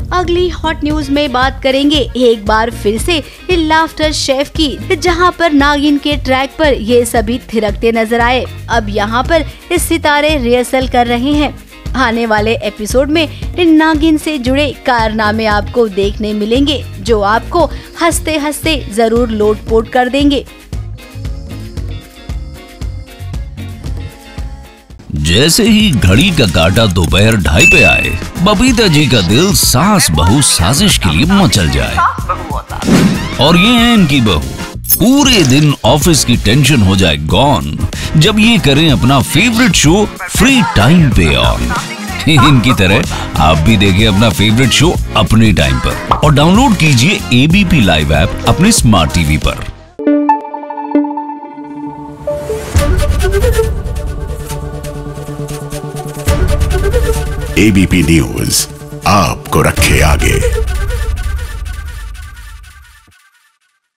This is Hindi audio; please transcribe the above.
अगली हॉट न्यूज में बात करेंगे एक बार फिर से लाफ्टर शेफ की, जहां पर नागिन के ट्रैक पर ये सभी थिरकते नजर आए। अब यहां पर इस सितारे रिहर्सल कर रहे हैं। आने वाले एपिसोड में नागिन से जुड़े कारनामे आपको देखने मिलेंगे, जो आपको हंसते हंसते जरूर लोटपोट कर देंगे। जैसे ही घड़ी का काटा दोपहर 2:30 पे आए, बबीता जी का दिल सास बहू साजिश के लिए मचल जाए। और ये है इनकी बहू, पूरे दिन ऑफिस की टेंशन हो जाए गॉन जब ये करें अपना फेवरेट शो फ्री टाइम पे ऑन। इनकी तरह आप भी देखें अपना फेवरेट शो अपने टाइम पर और डाउनलोड कीजिए ABP लाइव ऐप अपने स्मार्ट टीवी पर। ABP न्यूज आपको रखे आगे।